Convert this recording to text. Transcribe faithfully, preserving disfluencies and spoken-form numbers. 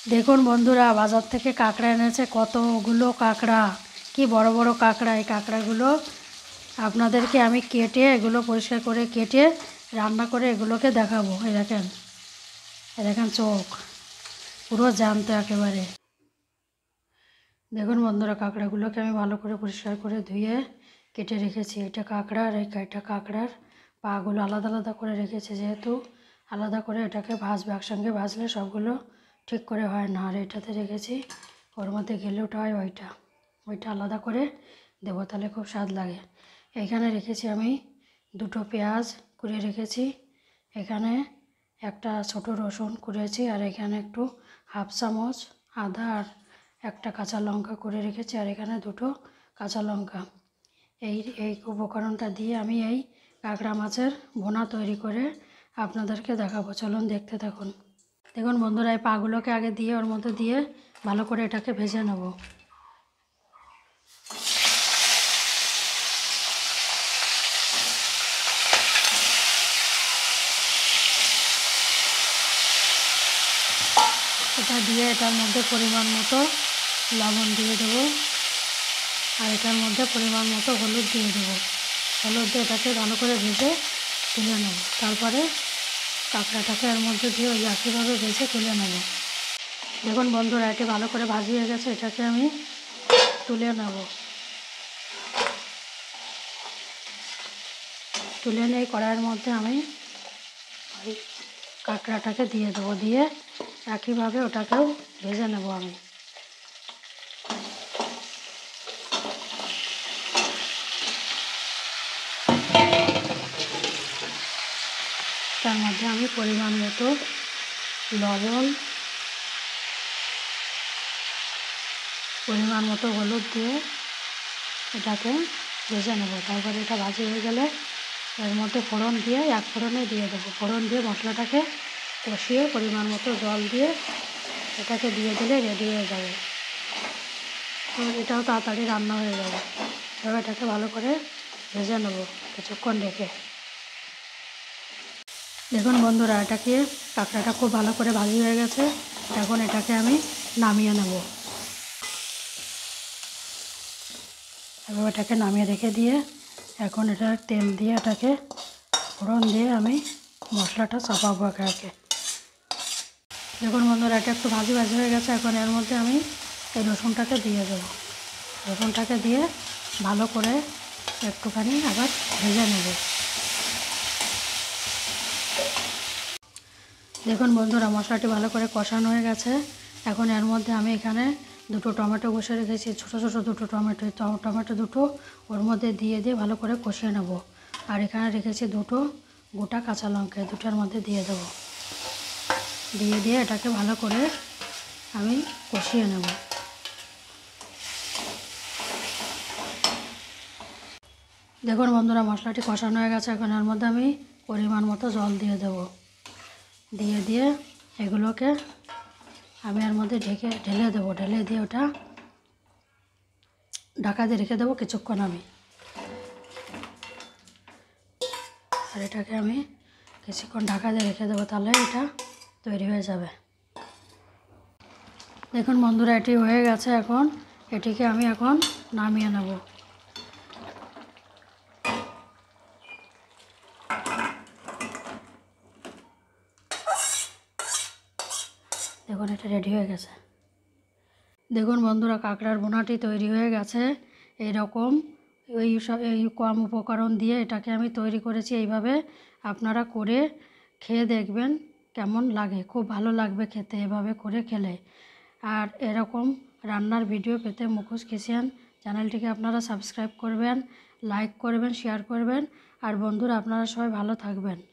দেখুন বন্ধুরা, বাজার থেকে কাঁকড়া এনেছে, কতগুলো কাঁকড়া, কি বড় বড় কাঁকড়া। এই কাঁকড়াগুলো আপনাদেরকে আমি কেটে, এগুলো পরিষ্কার করে কেটে রান্না করে এগুলোকে দেখাবো। এই দেখেন, এই দেখেন চোখ পুরো জ্যান্ত একেবারে। দেখুন বন্ধুরা, কাঁকড়াগুলোকে আমি ভালো করে পরিষ্কার করে ধুয়ে কেটে রেখেছি। এটা কাঁকড়া আর এটা কাঁকড়ার পাগুলো আলাদা আলাদা করে রেখেছি, যেহেতু আলাদা করে এটাকে ভাজবে, একসঙ্গে ভাজলে সবগুলো ঠিক করে হয় না। আর এটাতে রেখেছি, ওর মধ্যে গেলেওটা হয় ওইটা ওইটা আলাদা করে দেবো, তাহলে খুব স্বাদ লাগে। এখানে রেখেছি আমি দুটো পেঁয়াজ কুড়িয়ে রেখেছি, এখানে একটা ছোট রসুন কুড়িয়েছি, আর এখানে একটু হাফ চামচ আদা আর একটা কাঁচা লঙ্কা করে রেখেছি, আর এখানে দুটো কাঁচা লঙ্কা। এই এই উপকরণটা দিয়ে আমি এই কাঁকড়া মাছের ভুনা তৈরি করে আপনাদেরকে দেখাবো। চলুন দেখতে থাকুন। দেখুন বন্ধুরা, এই পাগুলোকে আগে দিয়ে ওর মধ্যে দিয়ে ভালো করে এটাকে ভেজে নেব। এটা দিয়ে এটার মধ্যে পরিমাণ মতো লবণ দিয়ে দেবো, আর এটার মধ্যে পরিমাণ মতো হলুদ দিয়ে দেবো। হলুদ দিয়ে এটাকে ভালো করে ভেজে তুলে নেব। তারপরে কাঁকড়াটাকে এর মধ্যে দিয়ে ওই একইভাবে ভেজে তুলে নেব। দেখুন বন্ধুরা, এটি ভালো করে ভাজি হয়ে গেছে, এটাকে আমি তুলে নেব। তুলে নিয়ে কড়াইয়ের মধ্যে আমি ওই কাঁকড়াটাকে দিয়ে দেবো, দিয়ে একইভাবে ওটাকেও ভেজে নেব আমি। তার মধ্যে আমি পরিমাণ মতো লবণ, পরিমাণ মতো হলুদ দিয়ে এটাকে ভেজে নেব। তারপরে এটা ভাজি হয়ে গেলে এর মধ্যে ফোড়ন দিয়ে এক ফোড়নে দিয়ে দেবো। ফোড়ন দিয়ে মশলাটাকে কষিয়ে পরিমাণ মতো জল দিয়ে এটাকে দিয়ে দিলে রেডি হয়ে যাবে। তো এটাও তাড়াতাড়ি রান্না হয়ে যাবে। এবার এটাকে ভালো করে ভেজে নেব কিছুক্ষণ রেখে। দেখুন বন্ধুরা, এটাকে কাঁকড়াটা খুব ভালো করে ভাজি হয়ে গেছে। এখন এটাকে আমি নামিয়ে নেব। এবার এটাকে নামিয়ে রেখে দিয়ে এখন এটা তেল দিয়ে এটাকে ফোড়ন দিয়ে আমি মশলাটা চাপাবো একে একে। দেখুন বন্ধুরা, এটা একটু ভাজি ভাজি হয়ে গেছে। এখন এর মধ্যে আমি এই রসুনটাকে দিয়ে দেবো। রসুনটাকে দিয়ে ভালো করে একটুখানি আবার ভেজে নেব। দেখুন বন্ধুরা, মশলাটি ভালো করে কষানো হয়ে গেছে। এখন এর মধ্যে আমি এখানে দুটো টমেটো বসে রেখেছি, ছোটো ছোটো দুটো টমেটো। টমেটো দুটো ওর মধ্যে দিয়ে দিয়ে ভালো করে কষিয়ে নেব। আর এখানে রেখেছি দুটো গোটা কাঁচা লঙ্কা, দুটোর মধ্যে দিয়ে দেবো। দিয়ে দিয়ে এটাকে ভালো করে আমি কষিয়ে নেব। দেখুন বন্ধুরা, মশলাটি কষানো হয়ে গেছে। এখন এর মধ্যে আমি পরিমাণ মতো জল দিয়ে দেব। দিয়ে দিয়ে এগুলোকে আমি এর মধ্যে ঢেকে ঢেলে দেবো। ঢেলে দিয়ে ওটা ঢাকা দিয়ে রেখে দেবো কিছুক্ষণ আমি। আর এটাকে আমি কিছুক্ষণ ঢাকা দিয়ে রেখে দেবো, তাহলে এটা তৈরি হয়ে যাবে। দেখুন বন্ধুরা, এটি হয়ে গেছে। এখন এটিকে আমি এখন নামিয়ে নেব। দেখুন, এটা রেডি হয়ে গেছে। দেখুন বন্ধুরা, কাঁকড়ার বোনাটি তৈরি হয়ে গেছে। এইরকম এই সব এই কম উপকরণ দিয়ে এটাকে আমি তৈরি করেছি। এইভাবে আপনারা করে খেয়ে দেখবেন কেমন লাগে। খুব ভালো লাগবে খেতে এভাবে করে খেলে। আর এরকম রান্নার ভিডিও পেতে মুখোশ কিচেন চ্যানেলটিকে আপনারা সাবস্ক্রাইব করবেন, লাইক করবেন, শেয়ার করবেন। আর বন্ধুরা, আপনারা সবাই ভালো থাকবেন।